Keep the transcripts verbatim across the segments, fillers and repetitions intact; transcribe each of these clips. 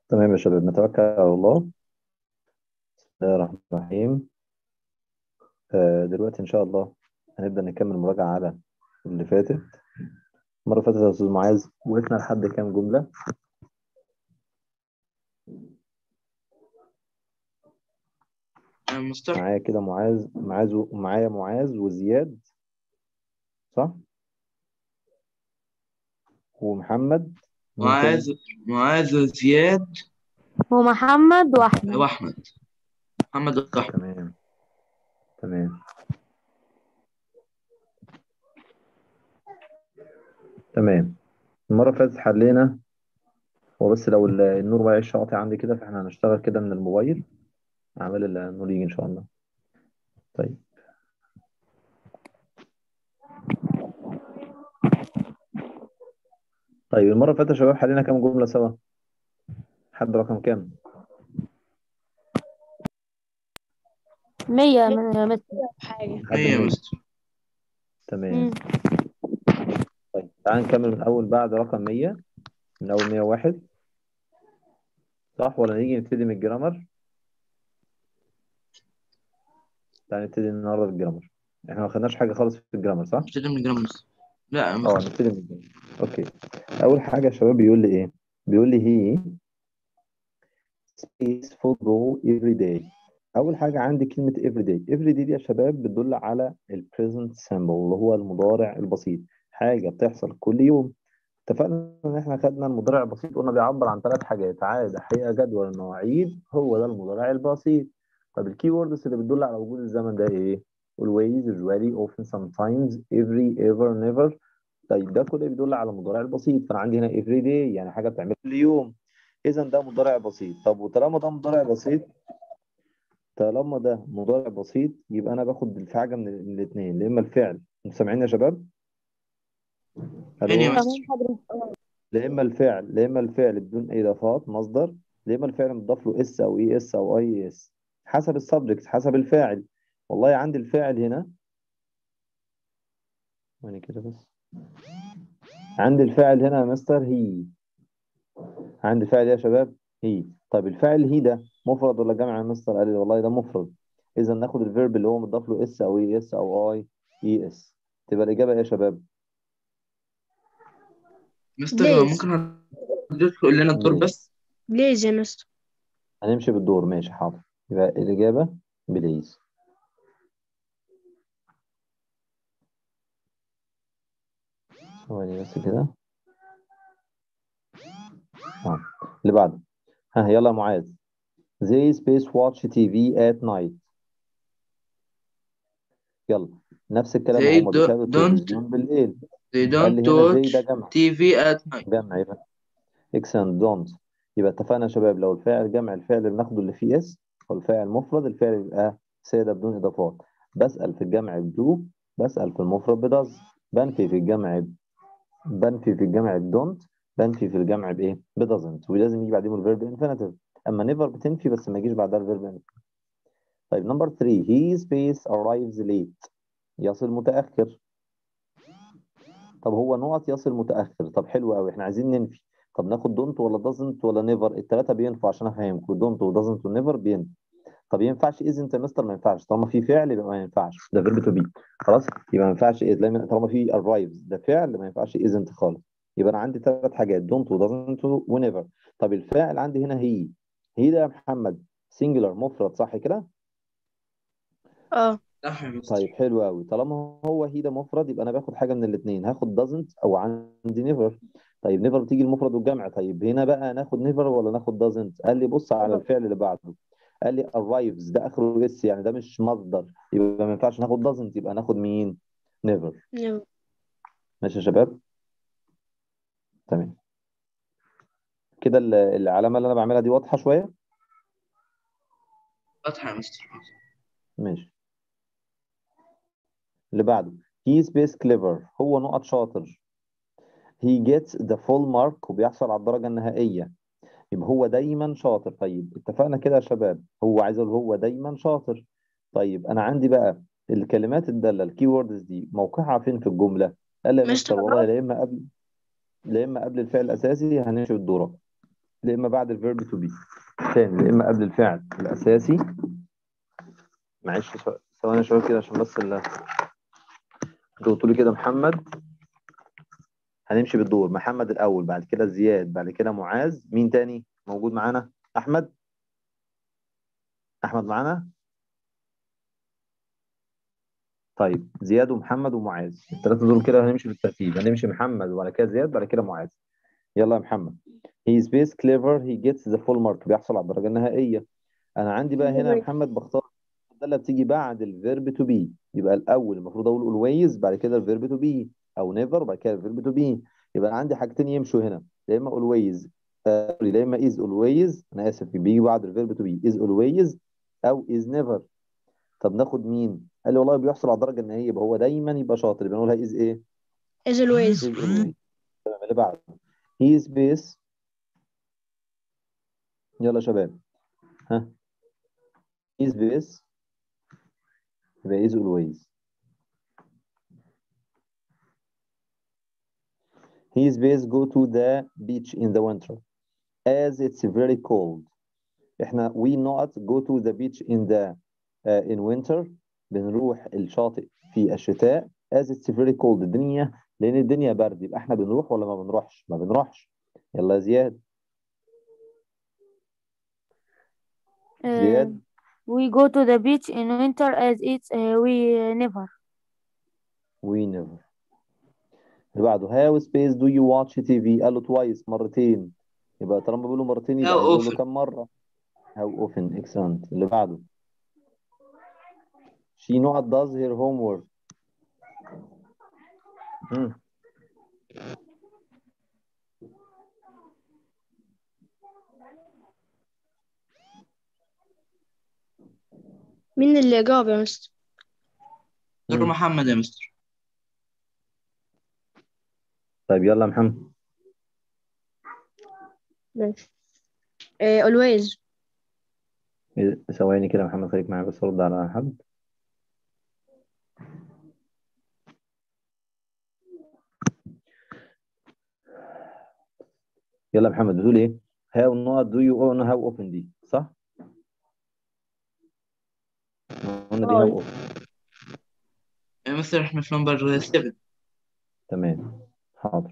تمام يا شباب، نتوكل على الله. بسم الله الرحمن الرحيم. آه، دلوقتي إن شاء الله هنبدأ نكمل مراجعة على اللي فاتت. المرة اللي فاتت يا أستاذ معاذ وقفنا لحد كام جملة؟ آه، مستر. معايا كده معاذ معاذ و- معايا معاذ وزياد، صح؟ ومحمد. مين معاذ تاني؟ معاذ وزياد ومحمد وأحمد. وأحمد. محمد وأحمد. تمام تمام تمام. المرة اللي فاتت حلينا. هو بس لو ال- النور ما يعيش قاطع عندي كده، فاحنا هنشتغل كده من الموبايل. أعمل النور يجي إن شاء الله. طيب. طيب المرة اللي فاتت يا شباب حلينا كام جملة سوا؟ حد رقم كام؟ مية من متر. حاجة. لحد إيه يا مية. مستر؟ تمام. مم. طيب تعال نكمل من أول بعد رقم مية، من أول مية وواحد. صح ولا نيجي نبتدي من الجرامر؟ تعال نبتدي النهارده بالجرامر. احنا ما خدناش حاجة خالص في الجرامر، صح؟ ابتدي من جرام مستر. لا يا اه مستر. نبتدي من الجرامر. اوكي. أول حاجة يا شباب بيقول لي إيه؟ بيقول لي هي space football every day. أول حاجة عندي كلمة every day. every day دي يا شباب بتدل على ال present simple اللي هو المضارع البسيط، حاجة بتحصل كل يوم. اتفقنا ان احنا خدنا المضارع البسيط، قلنا بيعبر عن ثلاث حاجات: عادة، حقيقة، جدول، المواعيد. هو ده المضارع البسيط. طب الكي ووردز اللي بتدل على وجود الزمن ده ايه؟ always, usually, often, sometimes, every, ever, never. طيب ده كله بيدل على المضارع البسيط، فانا عندي هنا every day يعني حاجة بتعمل كل يوم. اذا ده مضارع بسيط. طب وطالما ده مضارع بسيط، طالما ده مضارع بسيط يبقى انا باخد في حاجة من الاثنين: يا اما الفعل. انتوا سامعين يا شباب؟ فين يا الو. تمام مستر؟ حضرتك. لا اما الفعل لا اما الفعل بدون اي اضافات مصدر، لا اما الفعل مضاف له اس او اي اس او اي اس حسب السبجكت، حسب الفاعل. والله عندي الفاعل هنا، يعني كده بس. عندي الفاعل هنا يا مستر هي. عندي فاعل يا شباب هي. طيب الفاعل هي ده مفرد ولا جمع يا مستر؟ قال لي والله ده مفرد. اذا ناخد الفيرب اللي هو مضاف له اس او اي اس او اي اي اس. تبقى الاجابه ايه يا شباب؟ مستر هو بليز. ممكن حضرتك تقول لنا الدور بليز. بس؟ بليز يا مستر. هنمشي بالدور، ماشي حاضر. يبقى الاجابه بليز. ثواني بس كده. اه اللي بعده. ها يلا يا معاذ. They space watch تي في at night. يلا. نفس الكلام، they هم do, بيشاهدوا don't التلفزيون بالليل. they قال don't لي هنا زي ده watch جمع. تي في at night. جمع يبقى excellent don't. يبقى اتفقنا يا شباب، لو الفاعل جمع الفعل بناخده اللي فيه اس، والفاعل مفرد الفعل يبقى سادة بدون إضافات. بسأل في الجمع بدو، بسأل في المفرد بدز. بنفي في الجمع ب- بنفي في الجمع بدونت، بنفي في الجمع بإيه؟ بدزنت، ولازم يجي بعدهم الفيرب انفينيتيف. أما نيفر بتنفي بس ما يجيش بعدها الفيرب. طيب نمبر ثلاثة. he space arrives late. يصل متأخر. طب هو نقط يصل متأخر. طب حلو قوي، احنا عايزين ننفي. طب ناخد دونت ولا doesn't ولا نيفر؟ الثلاثة بينفعوا عشان افهمكم. دونت ودازنت ونيفر بينفع. طب ينفعش isn't يا مستر؟ ما ينفعش. طالما في فعل يبقى ما ينفعش، ده فيرب تو بي. خلاص يبقى ما ينفعش is. لما طالما في arrives ده فعل ما ينفعش isn't خالص. يبقى انا عندي ثلاث حاجات: دونت ودازنت ونيفر. طب الفاعل عندي هنا هي. هي ده يا محمد singular مفرد، صح كده؟ اه. صح يا مستر. طيب حلو قوي. طالما هو هي ده مفرد يبقى انا باخد حاجه من الاثنين: هاخد doesn't او عندي never. طيب never بتيجي المفرد والجمع. طيب هنا بقى ناخد never ولا ناخد doesn't؟ قال لي بص على الفعل اللي بعده. قال لي arrives ده اخره اس، يعني ده مش مصدر، يبقى ما ينفعش ناخد doesn't، يبقى ناخد مين؟ never. نعم. ماشي يا شباب؟ تمام. كده ال- العلامه اللي انا بعملها دي واضحه شويه؟ واضحة يا مستر. ماشي. اللي بعده. he space clever. هو نقط شاطر. he gets the full mark وبيحصل على الدرجه النهائيه. يبقى هو دايما شاطر. طيب اتفقنا كده يا شباب، هو عايز اقول هو دايما شاطر. طيب انا عندي بقى الكلمات الداله الكي ووردز دي موقعها فين في الجمله؟ قال لي يا مستر مستر والله لا اما قبل لا اما قبل الفعل الاساسي هنمشي بالدوره، لا اما بعد الفيرب تو بي. تاني، لا اما قبل الفعل الاساسي. معلش ثو- ثواني شويه كده عشان بس اللي انتوا قلتوا لي كده. محمد، هنمشي بالدور. محمد الاول، بعد كده زياد، بعد كده معاذ. مين تاني موجود معانا؟ احمد. احمد معانا. طيب زياد ومحمد ومعاذ، الثلاثه دول كده هنمشي بالترتيب. هنمشي محمد وبعد كده زياد بعد كده معاذ. يلا يا محمد. he is best clever he gets the full mark، بيحصل على الدرجه النهائيه. انا عندي بقى هنا يا محمد بختار ده اللي بتيجي بعد الفيرب تو بي. يبقى الاول المفروض اقول always، بعد كده الفيرب تو بي، او never وبعد كده الفيرب تو بي. يبقى عندي حاجتين يمشوا هنا، يا اما always آه، يا اما is always. انا اسف، بيجي بعد الفيرب تو بي is always او is never. طب ناخد مين؟ قال لي والله بيحصل على الدرجه النهائيه، يبقى هو دايما يبقى شاطر، يبقى نقولها is ايه؟ is is always. always. تمام، اللي بعده he is best. يلا يا شباب، ها. is best يبقى is always. His best go to the beach in the winter as it's very cold. احنا we not go to the beach in the uh, in winter. بنروح الشاطئ في الشتاء as it's very cold. الدنيا، لأن الدنيا برد. يبقى احنا بنروح ولا ما بنروحش؟ ما بنروحش. يلا يا زياد. Uh, زياد. we go to the beach in winter as it's uh, we never. we never. اللي بعده how space do you watch تي في؟ قال له twice، مرتين. يبقى طالما بيقول له مرتين يبقى how عايز يقول له often كم مرة. how often. excellent. اللي بعده she not does her homework. مم. مين اللي جاوب يا مستر؟ دكتور مم. محمد يا مستر. طيب يلا يا محمد. ماشي. آه، always. إيه، ثواني كده يا محمد، خليك معايا بس ارد على حد. يلا يا محمد، بتقول ايه؟ how not do you own how often دي صح؟ قلنا دي how اه often. يا مستر احنا في نمبر سبعة. تمام، حاضر.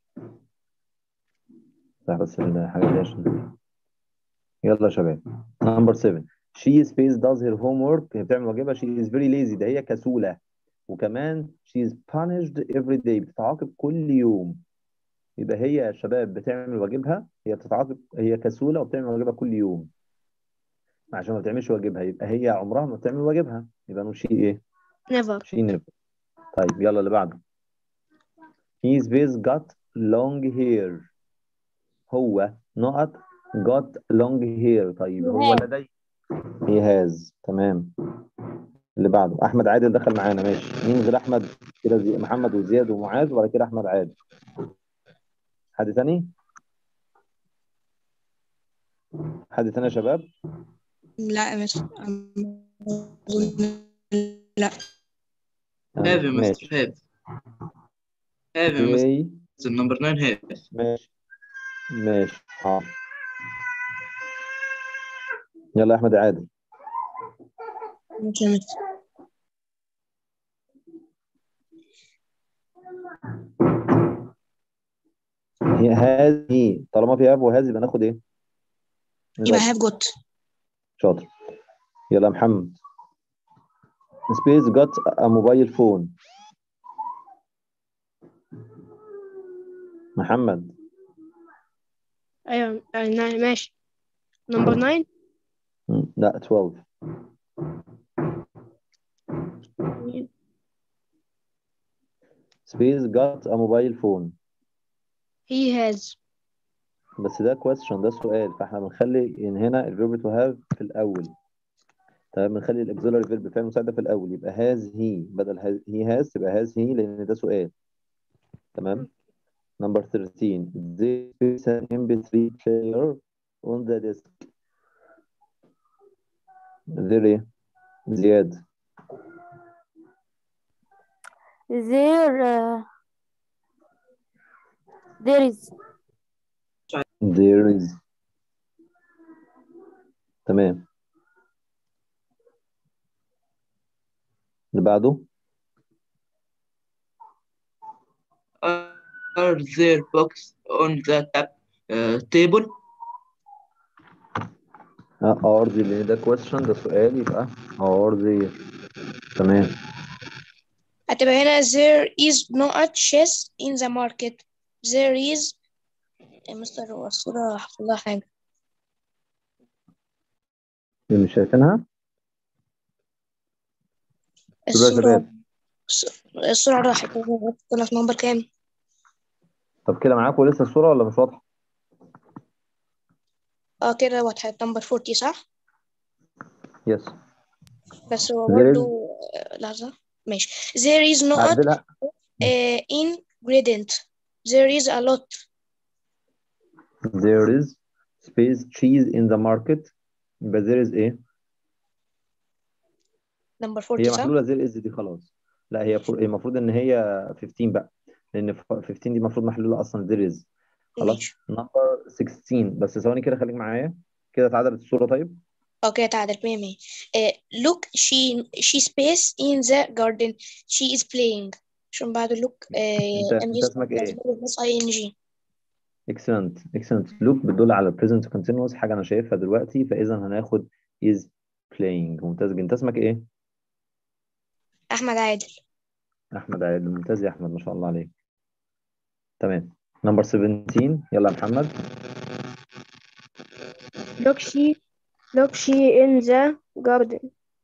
صح، بس الحاجات دي عشان يلا يا شباب. نمبر سبعة she space does her homework. هي بتعمل واجبها. she is very lazy، ده هي كسولة. وكمان she is punished every day، بتتعاقب كل يوم. يبقى هي يا شباب بتعمل واجبها، هي بتتعاقب، هي كسولة وبتعمل واجبها كل يوم. عشان ما بتعملش واجبها يبقى هي عمرها ما بتعمل واجبها، يبقى نقول she ايه؟ never. she never. طيب يلا اللي بعده his face got long hair. هو not got long hair. طيب هو have. لديه he has. تمام. اللي بعده احمد عادل دخل معانا. ماشي، مين غير احمد كده؟ زي محمد وزياد ومعاذ وبعد كده احمد عادل. حد تاني؟ حد تاني يا شباب؟ لا يا مستر. لا. هاف آه. يا مستر ماشي. هاف. هاف يا اوكي. مستر نمبر تسعة هاف. ماشي. ماشي حاضر. يلا يا احمد عادل. ماشي يا مستر. هي هذه، طالما في هاف وهذه يبقى ناخد ايه؟ يبقى نضرب. هاف جوت. شاطر. يلا يا محمد. سبيس جت موبايل فون. محمد. ايوه آه، نعم، ماشي. نمبر تسعة. مم، لا اتناشر. سبيس جت موبايل فون. he has. بس ده كويستشن، ده سؤال، فاحنا بنخلي ان هنا الفيرب تو هاف في الاول. طيب بنخلي الاكسلري فيرب فعل مساعده في الاول، يبقى هاز هي بدل هي هاز تبقى هاز هي، لان ده سؤال. تمام. نمبر تلتاشر they place an إم بي ثري player on the desk. there ايه؟ زياد. There uh, there is there is. تمام. اللي بعده. Are there books on the tab uh, table? اه are they اللي ده question، ده سؤال، يبقى are they. تمام. هتبقى هنا there is not chess in the market. there is يا مستر هو الصورة حصل لها حاجة. اللي مش شايفينها شوفوا يا الصورة شباب. الصورة راحت. كنا في نمبر كام؟ طب كده معاكم لسه الصورة ولا مش واضحة؟ اه كده وضحت نمبر أربعين صح؟ يس. بس هو there is. برضه لحظة ماشي. there is not أعدلها. uh, ingredient. there is a lot. there is space cheese in the market. يبقى there is ايه؟ نمبر هي أربعين صح؟ محلولة there is دي خلاص. لا هي فر- المفروض ان هي خمستاشر بقى، لان ف- خمستاشر دي المفروض محلولة اصلا there is. خلاص. ماشي. نمبر ستاشر بس ثواني كده، خليك معايا كده. اتعدلت الصورة طيب. اه كده اتعدلت مية مية. uh, look she she space in the garden. she is playing. عشان بعد look انت uh, انت اسمك ايه؟ بس ing. excellent excellent. look بتدل على present continuous، حاجة انا شايفها دلوقتي، فاذا هناخد is playing. ممتاز. انت اسمك ايه؟ أحمد عادل. احمد عادل. ممتاز يا احمد، ما شاء الله عليك. تمام. نمبر سبعتاشر يلا يا محمد. Look she look she in the garden.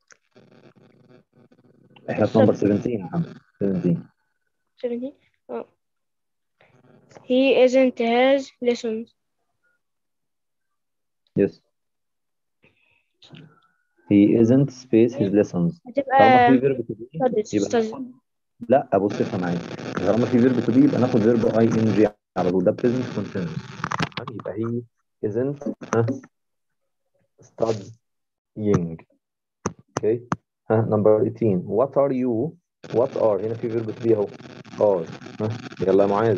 احنا في نمبر سبعتاشر يا محمد. سبعتاشر. seventeen. Oh. He isn't has lessons. yes. he isn't space his lessons. طالما في هتبقى verb to be studies يبقى studies. ناخد. لا بص افهم معايا، طالما في verb to be يبقى ناخد verb ing على طول، ده present continuous. يبقى he isn't ها studying. اوكي. ها نمبر تمنتاشر. what are you what are هنا في verb to be اهو are. ها يلا يا معاذ.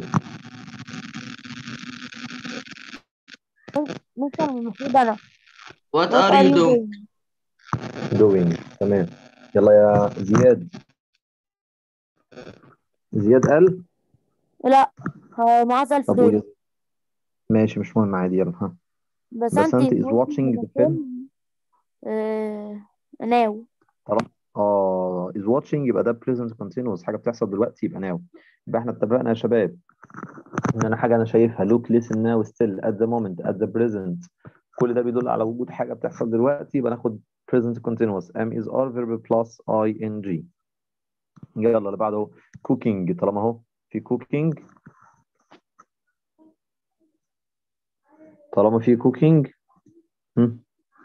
ممكن المفروض أنا What what are are you you doing? doing doing. تمام. يلا يا زياد. زياد قال. لا هو معاذ طب قول الفضولي. يا- ماشي مش مهم عادي يلا. ها بس بس أنت انت is watching watching the the film. film آه... now. طالما اه is watching يبقى ده present continuous، حاجه بتحصل دلوقتي يبقى now. يبقى احنا اتفقنا يا شباب ان انا حاجه انا شايفها look listen now still at the moment at the present، كل ده بيدل على وجود حاجه بتحصل دلوقتي، يبقى ناخد present continuous am is are verb plus ing. يلا اللي بعده اهو cooking. طالما اهو في cooking، طالما في cooking هم.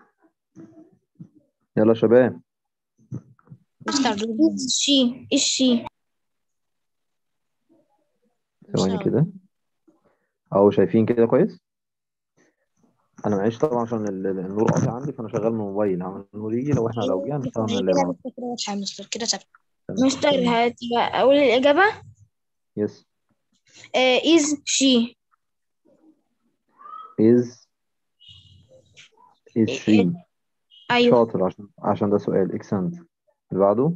يلا يا شباب. مستر Is she is she ثواني كده اهو، شايفين كده كويس. انا معيش طبعا عشان ال- ال- النور قاطع عندي، فانا شغال من الموبايل. لما النور يجي لو احنا لو جه هنشتغل من هي اللاب كده على طول. لسه كده واضحة يا مستر كده ثابتة. تمام مستر تمام. هتبقى أقول الإجابة. يس. uh, is she is is she. أيوه. شاطر، عشان عشان ده سؤال. اكسنت. اللي بعده.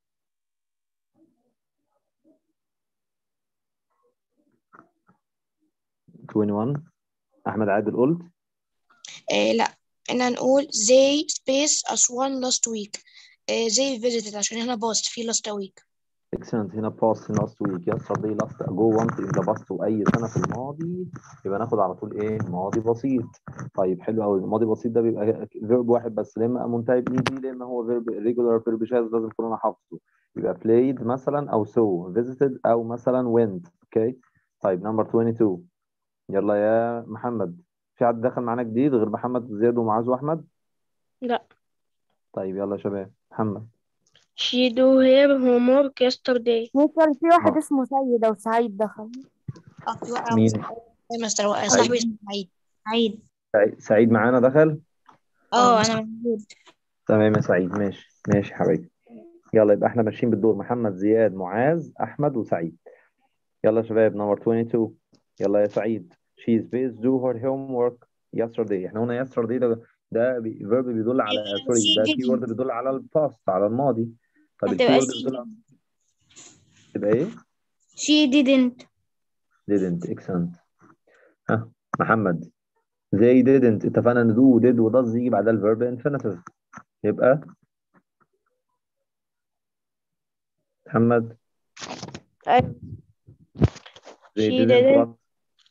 واحد وعشرين. احمد عادل قلت. آه لا احنا هنقول they space as one last week. آه they visited عشان هنا past في last week. اكسنت. هنا باست لاست ويك. yesterday last ago once in the past، واي سنه في الماضي يبقى ناخد على طول ايه؟ ماضي بسيط. طيب حلو قوي. الماضي بسيط ده بيبقى فيرب واحد بس، لا اما منتهي بايدي لا اما هو فيرب ريجولار فيرب شاذ لازم اكون انا حافظه. يبقى played مثلا او so visited او مثلا went. اوكي. طيب نمبر اتنين وعشرين. يلا يا محمد. في حد دخل معانا جديد غير محمد زياد ومعاذ واحمد؟ لا. طيب يلا يا شباب. محمد. she do her homework yesterday. ممكن في واحد اه اسمه سيد أو سعيد دخل. اه في واحد مين؟ يا مستر سعيد. صاحبي اسمه سعيد. عيد. سعيد سعيد معانا دخل. اه أنا موجود. تمام يا سعيد. ماشي ماشي يا حبيبي. يلا يبقى احنا ماشيين بالدور، محمد زياد معاذ احمد وسعيد. يلا يا شباب. نمبر اتنين وعشرين. يلا يا سعيد. she is based do her homework yesterday. احنا قلنا yesterday ده ده فيرب بيدل على سوري she ده كي وورد didn't بيدل على الباست على الماضي. طب الكي هتبقى وورد she بيدل على didn't تبقى ايه؟ she didn't didn't excellent. ها محمد they didn't اتفقنا ان do did و does يجي بعدها الفيرب infinitive يبقى محمد أيوة. they she didn't didn't what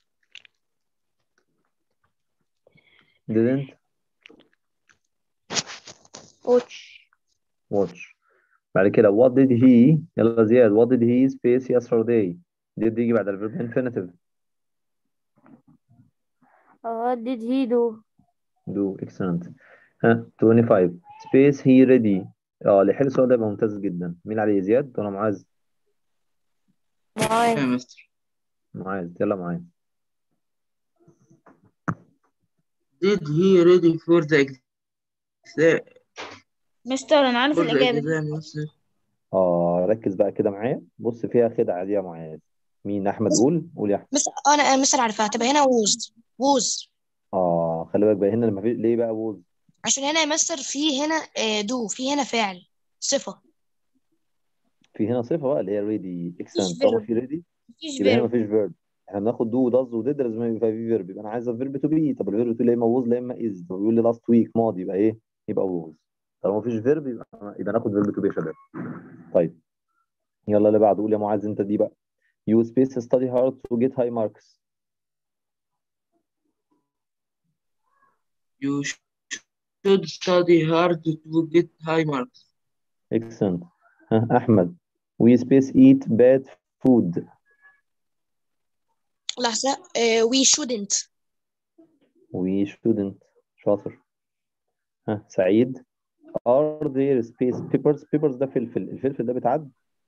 didn't watch watch. بعد كده what did he يلا زياد what did he space yesterday did يجي بعد الفيرب infinitive what did he do do excellent. ها خمسة وعشرين space he ready. اه اللي حل السؤال ده يبقى ممتاز جدا. مين عليه زياد ولا معاذ؟ يا معاذ مستر معاذ يلا معاذ. did he ready for the exam مستر أنا عارف for the الإجابة دي exam مستر اه ركز بقى كده معايا بص فيها خدعة دي يا معاذ. مين احمد بس قول قول يا احمد. بس انا انا مثلا عارفها هتبقى هنا ووز ووز اه خلي بالك بقى هنا لما في ليه بقى ووز عشان هنا يا مستر في هنا دو في هنا فعل صفة في هنا صفة بقى اللي هي ريدي مفيش اكسلنت. طالما فيرب في ريدي مفيش يبقى هنا فيرب مفيش فيرب. احنا بناخد دو وداز وديد لازم يبقى في فيرب. يبقى انا عايز فيرب تو بي. طب الفيرب تو لا اما ووز لا اما از. طب بيقول لي لاست ويك ماضي يبقى ايه؟ يبقى ووز. طالما مفيش فيرب يبقى يبقى ناخد فيرب تو بي يا شباب. طيب يلا اللي بعده قول يا معاذ انت دي بقى. You space study hard to get high marks. you should study hard to get high marks Excellent. ها أحمد. We space eat bad food. لحظة uh, we shouldn't We shouldn't. شاطر. ها سعيد. Are there space peppers. peppers ده فلفل. الفلفل ده بيتعد.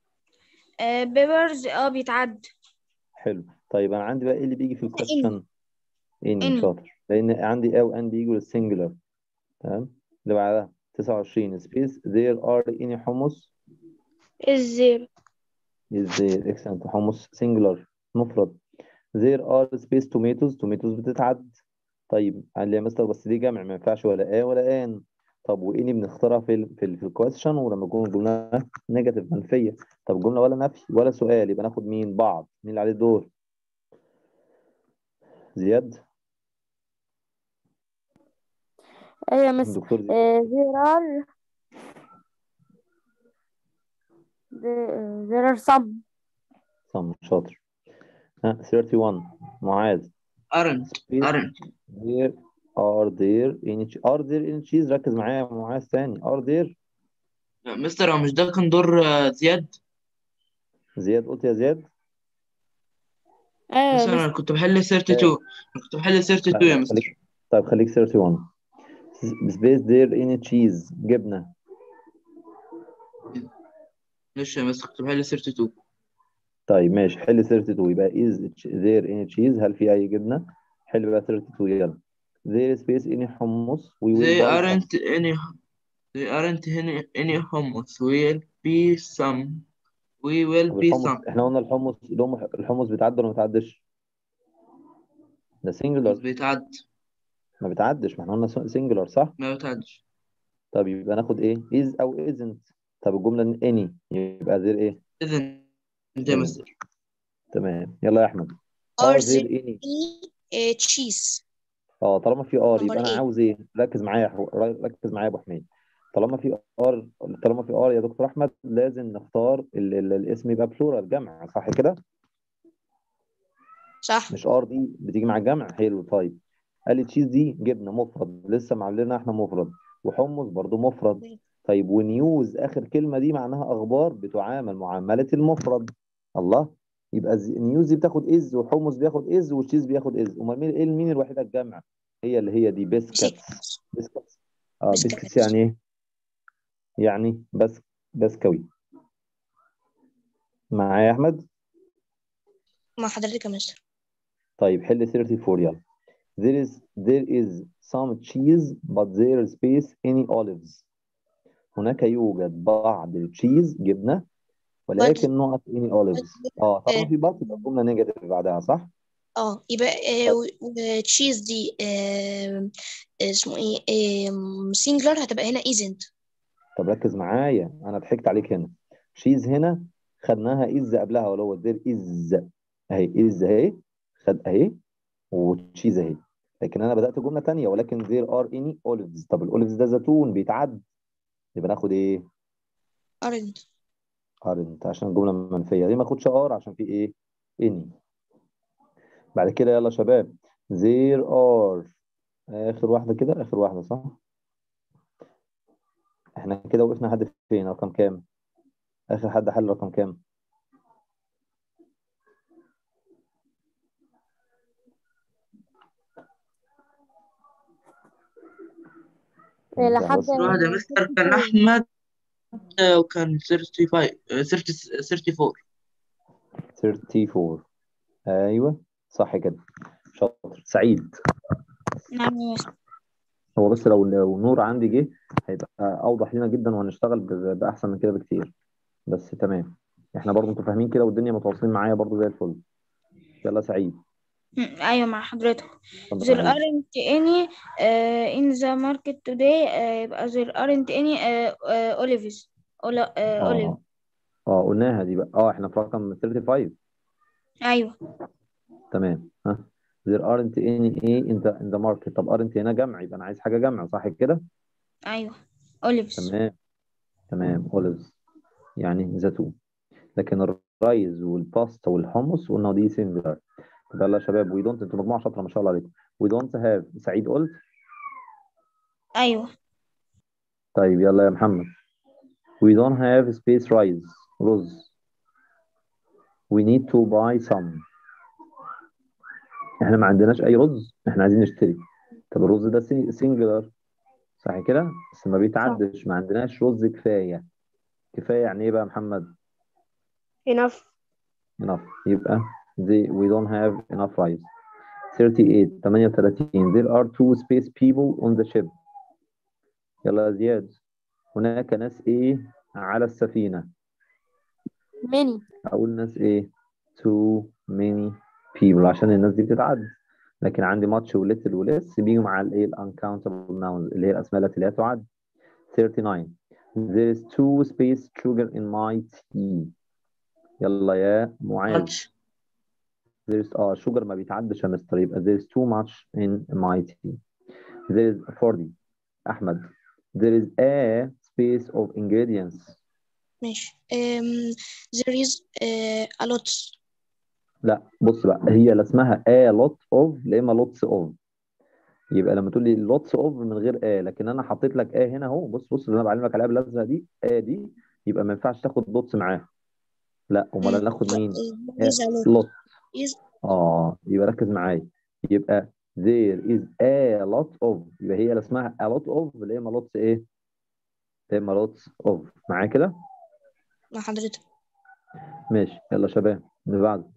بيبرز اه بيتعد حلو. طيب أنا عندي بقى إيه اللي بيجي في الكويستشن؟ إني إني شاطر. لأن عندي أو أن بيجوا للسنجلر. تمام. اللي بعدها تسعة وعشرين space there are any hummus. is there is there. excellent. حمص singular مفرد. there are space tomatoes. tomatoes بتتعد. طيب قال لي يا مستر بس دي جمع ما ينفعش ولا ا ولا ان. طب واني بنختارها في ال في, ال في الكويستشن ولما يكون الجمله نيجاتيف منفيه. طب الجمله ولا نفي ولا سؤال يبقى ناخد مين؟ بعض. مين اللي عليه الدور؟ زياد. أيوة مس دكتور زياد. uh, there are there, there are some صم شاطر. ها واحد وثلاثين معاذ. aren't space aren't there are there any are there any cheese. ركز معايا يا معاذ ثاني. are there. يا مستر هو مش ده كان دور آه، زياد زياد قلت يا زياد. أيوة مستر مس انا كنت بحل اتنين وتلاتين انا كنت بحل لا اتنين وتلاتين يا لا مستر خليك. طيب خليك واحد وثلاثين. space there any cheese. جبنه. ماشي يا مستر كنت بحل اتنين وتلاتين طيب ماشي حل واحد وثلاثين يبقى is there any cheese. هل في أي جبنة؟ حل بقى واحد وثلاثين يلا. there is space any hummus. we will they buy some. aren't any they aren't any any hummus will be some we will طب be الحمص some احنا قلنا الحمص الحمص الحمص بيتعدى ولا ما بيتعدش؟ ده مش singular. بيتعد ما بيتعدش ما احنا قلنا singular صح؟ ما بيتعدش طب يبقى ناخد ايه؟ is أو isn't. طب الجملة any يبقى there ايه؟ إذن أنت يا isn't. مستر تمام يلا يا أحمد. are are there there any. any uh, cheese اه طالما في ار number يبقى انا eight عاوز ايه؟ ركز معايا يا حو... ركز معايا يا ابو حميد. طالما في ار طالما في ار يا دكتور احمد لازم نختار ال... ال... الاسم يبقى بلورال جمع صح كده؟ صح مش ار دي بتيجي مع الجمع. حلو طيب. قال لي تشيز دي جبنه مفرد لسه معلنا احنا مفرد. وحمص برضو مفرد. طيب ونيوز اخر كلمه دي معناها اخبار بتعامل معامله المفرد. الله. يبقى زي- نيوز دي بتاخد از وحمص بياخد از وتشيز بياخد از. امال مين ايه مين الوحيده الجمع؟ هي اللي هي دي بسكتس. بسكتس. اه بسكتس بسكتس يعني ايه؟ يعني بس بسكوي. معايا يا احمد؟ مع حضرتك يا مستر طيب حل أربعة وثلاثين يلا. There is there is some cheese but there is space any olives. هناك يوجد بعض التشيز جبنة but ولكن نقط any olives. اه طالما في بط يبقى الجملة نيجاتيف بعدها صح؟ اه يبقى تشيز دي آه، اسمه ايه سينجلر، هتبقى هنا isn't. طب ركز معايا، انا ضحكت عليك هنا. شيز هنا خدناها از قبلها، ولا هو دير از اهي، از اهي، خد اهي، وتشيز اهي. لكن انا بدات جمله تانية، ولكن there are any olives. طب الاوليفز ده زيتون بيتعد، يبقى ناخد ايه؟ aren't. aren't، عشان الجمله منفيه دي ما اخدش ار عشان في ايه؟ any. بعد كده يلا يا شباب، there are، اخر واحده كده، اخر واحده صح؟ احنا كده وقفنا لحد فين؟ رقم كام؟ اخر حد حل رقم كام؟ انت لحد بس واحد يا مستر كان أحمد، آه، وكان خمسة وثلاثين آه، ثلاثين أربعة وثلاثين. أربعة وثلاثين. ايوه صح كده، شاطر سعيد. نعم يا مستر. هو بس لو لو نور عندي جه هيبقى اوضح لنا جدا، وهنشتغل ب- باحسن من كده بكتير. بس تمام، احنا برضو انتوا فاهمين كده والدنيا متواصلين معايا برضو زي الفل. يلا سعيد. مم، أيوة مع حضرتك. اتفضل There يا حبيبي. aren't any uh, in the market today. uh, يبقى there aren't any uh, uh, olives. Oli- uh, olive. اه اه قلناها دي بقى، اه احنا في رقم خمسة وثلاثين. أيوة. تمام. ها there aren't any ايه in the in the market. طب aren't هنا جمع، يبقى انا عايز حاجه جمع صح كده؟ أيوة olives. تمام تمام olives يعني زيتون. لكن الرايز والباستا والحمص قلنا دي سنجلر. طب يلا يا شباب، وي دونت، انتوا مجموعه شاطره ما شاء الله عليكم. وي دونت هاف، سعيد قلت. أيوة. طيب يلا يا محمد. we don't have space rice، رز. we need to buy some. احنا ما عندناش اي رز، احنا عايزين نشتري. طب الرز ده سنجلر صح كده، بس ما صح. بيتعدش، ما عندناش رز كفايه. كفايه يعني ايه بقى يا محمد؟ enough. enough. يبقى the, we don't have enough rice. thirty-eight ثمانية وثلاثين there are two space people on the ship. يلا يا زياد، هناك ناس ايه على السفينة؟ many. اقول ناس ايه؟ too many people عشان الناس دي بتتعد. لكن عندي much و little و less بيجوا مع الايه ال uncountable nouns اللي هي الاسماء التي لا تعد. thirty-nine there is too space sugar in my tea. يلا يا معاذ. ماتش. there is اه sugar ما بيتعدش يا مستر، يبقى there is too much in my tea. there is forty احمد there is a space of ingredients. ماشي. um, there is uh, a lot. لا بص بقى، هي لا اسمها a lot of لا اما lots of. يبقى لما تقول لي lots of من غير a، لكن انا حطيت لك a هنا اهو، بص بص اللي انا بعلمك عليها بالازرق دي a دي، يبقى ما ينفعش تاخد lots معاها. لا امال مم. ناخد مين؟ there is a lot. lot. is اه يبقى ركز معايا، يبقى there is a lot of، يبقى هي لا اسمها a lot of لا اما lots ايه؟ لا اما lots of. معايا كده؟ مع حضرتك. ماشي يلا شباب اللي بعده.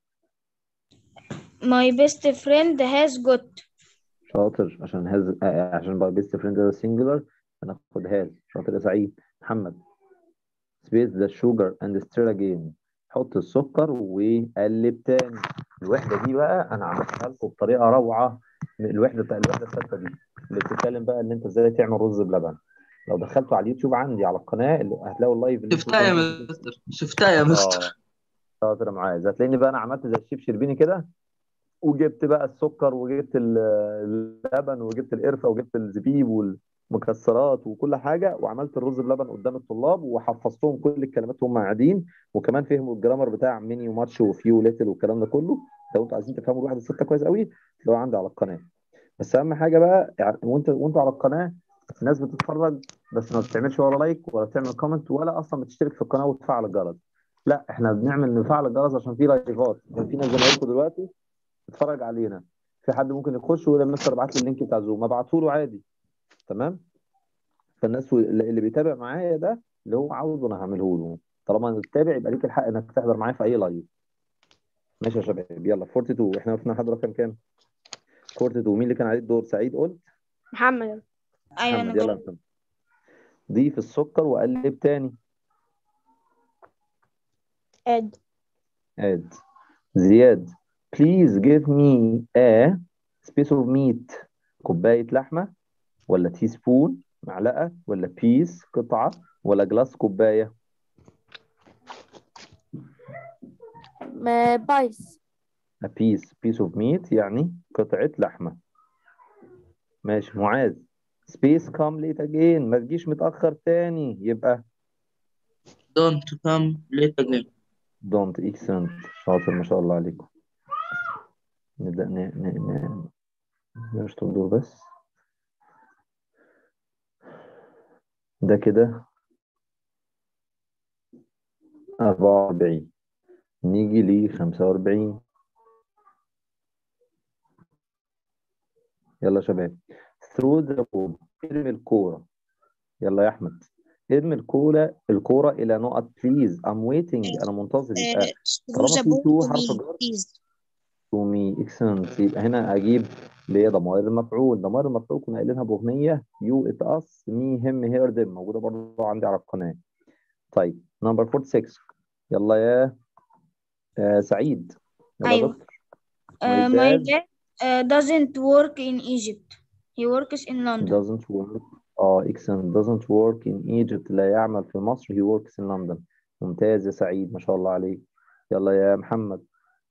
My best friend has got. شاطر، عشان هاز آه، عشان بقى بيست فريند ده سنجلر هناخد هاز. شاطر يا سعيد. محمد سبيس ذا شوجر اند ستير اجين، حط السكر وقلب تاني. الوحده دي بقى انا عملتها لكم بطريقه روعه، من الوحده بتاع الوحده الثالثه دي اللي بتتكلم بقى ان انت ازاي تعمل رز بلبن. لو دخلتوا على اليوتيوب عندي على القناه اللي هتلاقوا اللايف اللي انتوا شفتها يا كنتوا. مستر، شفتها يا مستر. اه شاطر يا معاذ. هتلاقيني بقى انا عملت زي الشيف شربيني كده، وجبت بقى السكر وجبت ال- اللبن وجبت القرفه وجبت الزبيب والمكسرات وكل حاجه، وعملت الرز بلبن قدام الطلاب وحفظتهم كل الكلمات وهم قاعدين، وكمان فهموا الجرامر بتاع ميني وماتش وفيو وليتل والكلام ده كله. لو انتوا عايزين تفهموا الواحد السته كويس قوي تلاقوه عندي على القناه. بس اهم حاجه بقى يعني وانت وانتوا على القناه، الناس بتتفرج بس ما بتعملش ولا لايك ولا بتعمل كومنت ولا اصلا بتشترك في القناه وتفعل الجرس. لا احنا بنعمل نفعل الجرس عشان في لايفات، كان في ناس زمايلكم دلوقتي اتفرج علينا. في حد ممكن يخش ويقول يا مستر ابعت لي اللينك بتاع زوم، ابعته له عادي. تمام. فالناس اللي بيتابع معايا ده اللي هو عاوزه انا هعمله له. طالما بتتابع يبقى ليك الحق انك تحضر معايا في اي لايف. ماشي يا شباب يلا اتنين وأربعين احنا وقفنا لحد رقم كام؟ اتنين وأربعين مين اللي كان عليه الدور؟ سعيد قلت. محمد. أيوة محمد أنا يلا يا قلت. محمد. ضيف السكر وقلب تاني. اد. اد. زياد please give me a space of meat كوباية لحمة ولا teaspoon معلقة ولا piece قطعة ولا glass كوباية؟ بايس. a piece piece of meat يعني قطعة لحمة. ماشي معاذ. space come late again ما تجيش متأخر تاني يبقى don't come late again. don't. excellent شاطر ما شاء الله عليكم. نبدأ ن ن ن نشطب دول بس. ده كده أربعة وأربعين. نيجي ل خمسة وأربعين. يلا يا شباب. throw the ball ارمي الكورة. يلا يا أحمد ارمي الكورة الكورة إلى نقط please I'm waiting أنا منتظر. يبقى through طالما the في ball تو to حرف me جر please. to me excellent. يبقى هنا أجيب اللي هي ضمائر المفعول. ضمائر المفعول كنا قايلينها بأغنية you it us me him her them موجودة برضه عندي على القناة. طيب نمبر ستة وأربعين. يلا يا آه سعيد. يلا يا أيوة. دكتور. Uh, my my dad dad uh, doesn't work in Egypt. He works in London. doesn't work اه excellent doesn't work in Egypt لا يعمل في مصر. he works in London. ممتاز يا سعيد ما شاء الله عليك. يلا يا محمد.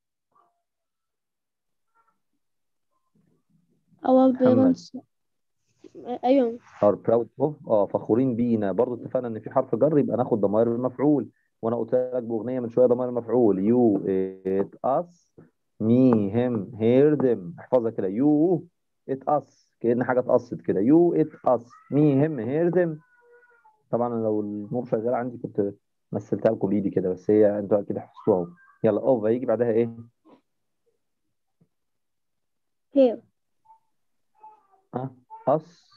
our محمد parents أيوة are proud of اه فخورين بينا. برضو اتفقنا ان في حرف جر يبقى ناخد ضمائر المفعول. وانا قلت لك باغنيه من شويه ضمائر المفعول you it us me him her them. احفظها كده you it us كأن حاجه اتقصت كده you it us me him her them. طبعا أنا لو النور شغال عندي كنت مثلتها لكم بايدي كده بس هي انتوا اكيد حفظتوها اهو. يلا اوف هيجي بعدها ايه؟ here ها us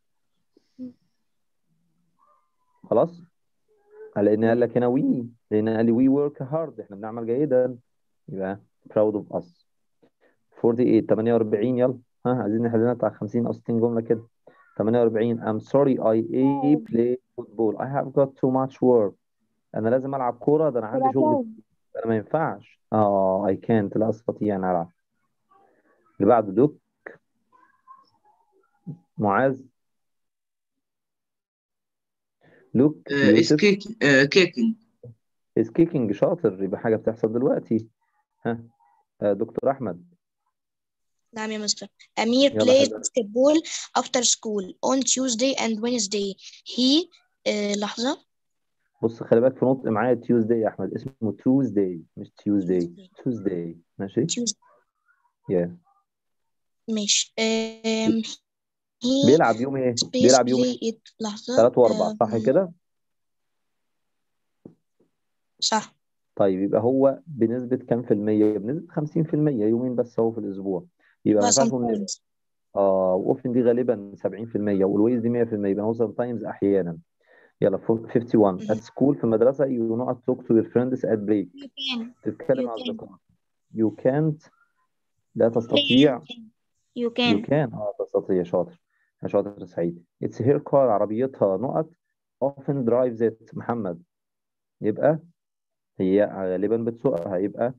خلاص. لان قال لك هنا وي لان قال لي وي ورك هارد احنا بنعمل جيدا. يبقى proud of us. تمانية وأربعين ثمانية وأربعين. يلا ها عايزين نحل لنا بتاع خمسين او ستين جمله كده. ثمانية وأربعين I'm sorry I play football I have got too much work. انا لازم العب كوره ده انا عندي شغل كتير. انا ما ينفعش اه I can't لا استطيع ان العب. اللي بعده دوك. معاذ. لوك Uh, is يوسف. kick, uh, kicking. is kicking شاطر يبقى حاجه بتحصل دلوقتي. ها آه دكتور احمد. نعم يا مستر. أمير يلا plays حلو. basketball after school on Tuesday and Wednesday. He آه لحظة. بص خلي بالك في نطق معايا تيوزداي يا احمد اسمه توزداي مش تيوزداي. Tuesday. توزداي ماشي. Tuesday. yeah. ماشي. um, he بيلعب يوم ايه؟ space بيلعب يوم ايه؟ play it لحظة. ثلاث واربع صح um, كده؟ صح. طيب يبقى هو بنسبة كام في المية؟ بنسبة خمسين في المية يومين بس هو في الأسبوع. يبقى ما بس ينفعش نقول sometimes. اه واوفن دي غالبا سبعين في المية والويز دي مية في المية يبقى هو سام تايمز أحيانا. يلا واحد وخمسين. at Mhm. school في المدرسة you not talk to your friends at break. You can. تتكلم You مع can. أصدقائك. you can't لا Hey, تستطيع. you can. You you can. can اه تستطيع شاطر. يا شاطر سعيد. it's her car عربيتها نقط often drives it محمد. يبقى هي غالبا بتسوقها يبقى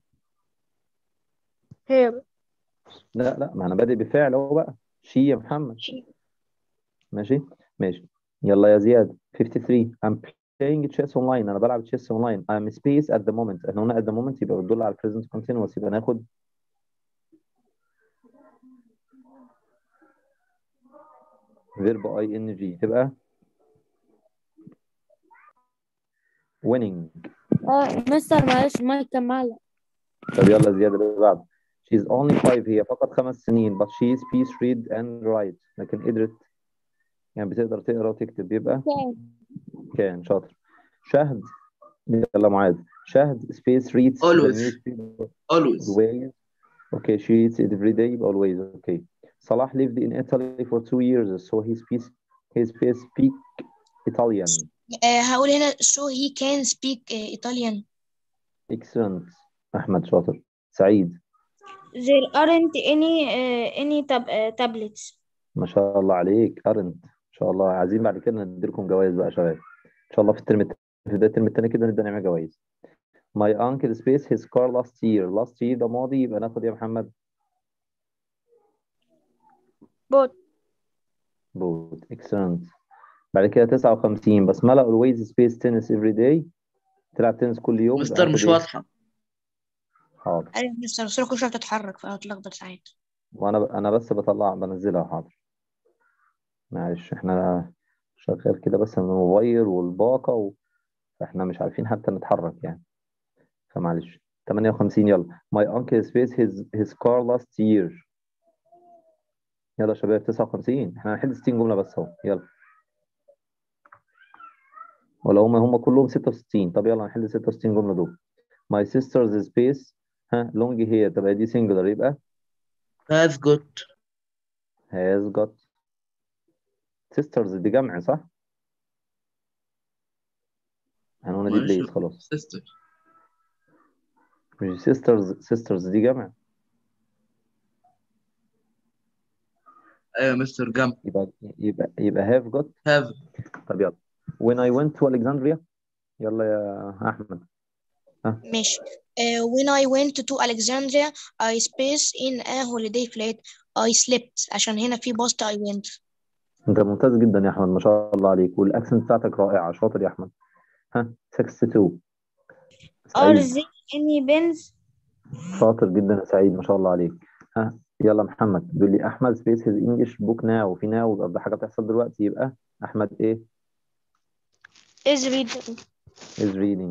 here لا لا ما انا بادئ بفعل اهو بقى شي يا محمد. She- ماشي ماشي. يلا يا زياد. تلاتة وخمسين. I'm playing chess online انا بلعب chess online. I'm space at the moment احنا هنا at the moment يبقى بتدل على present continuous يبقى ناخد verb ing تبقى winning. اه مستر معلش المايك كان معلق. طب يلا زياد اللي بعده. She's only five هي فقط خمس سنين but she speaks read and write لكن قدرت يعني بتقدر تقرا وتكتب يبقى كان شاطر. شهد. يلا معاذ. شهد space reads the Always. newspaper Always. always. Okay she reads it every day always. Okay. Salah lived in Italy for two years so he speaks he speak Italian. آه هقول هنا so he can speak آه Italian. Excellent. أحمد شاطر. سعيد. There aren't any uh, any tab uh, tablets. ما شاء الله عليك أرنت. ما شاء الله عايزين بعد كده نديلكم جوائز بقى يا شباب. إن شاء الله في الترم الت- في بداية الترم الثاني كده نبدأ نعمل جوائز. my uncle space his car last year. last year ده ماضي، يبقى ناخد يا محمد بوت. both. excellent. بعد كده تسعة وخمسين بسملة always space tennis every day. تلعب تنس كل يوم، يبقى مستر ناخد مش ايه؟ واضحة. حاضر. ايوه مستر الصورة كل شوية بتتحرك فبتلخبط ساعات. وانا ب... انا بس بطلع بنزلها. حاضر معلش، احنا شغال كده بس من الموبايل والباقة و... فاحنا مش عارفين حتى نتحرك يعني، فمعلش. ثمانية وخمسين يلا my uncle space his his car last year. يلا يا شباب تسعة وخمسين، احنا هنحل ستين جملة بس اهو. يلا ولا هم هم كلهم ستة وستين. طب يلا نحل ستة وستين جملة دول. my sister's space ها long hair، تبقى دي singular، يبقى has got. has got. sisters دي جمع صح؟ هنقولنا دي ماشي بليس خلاص. sister. مش sisters sisters دي جمع. أيوة مستر جنب. يبقى يبقى يبقى have got. have. طب يلا when I went to Alexandria. يلا يا أحمد. ها ماشي. Uh, when I went to Alexandria I spaced in a holiday flat. I slept عشان هنا في past I went. أنت ممتاز جدا يا أحمد، ما شاء الله عليك، والأكسنت بتاعتك رائعة. شاطر يا أحمد. ها ستة وستين. Are سعيد. there any pens؟ شاطر جدا يا سعيد، ما شاء الله عليك. ها يلا محمد بيقول لي أحمد سبيس هيز إنجلش بوك ناو. في ناو يبقى ده حاجة بتحصل دلوقتي، يبقى أحمد إيه؟ is reading. is reading.